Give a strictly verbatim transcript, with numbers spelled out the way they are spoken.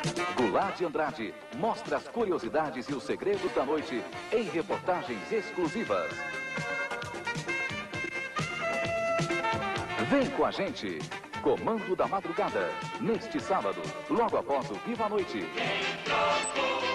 Goulart de Andrade mostra as curiosidades e os segredos da noite em reportagens exclusivas. Vem com a gente! Comando da Madrugada, neste sábado, logo após o Viva a Noite.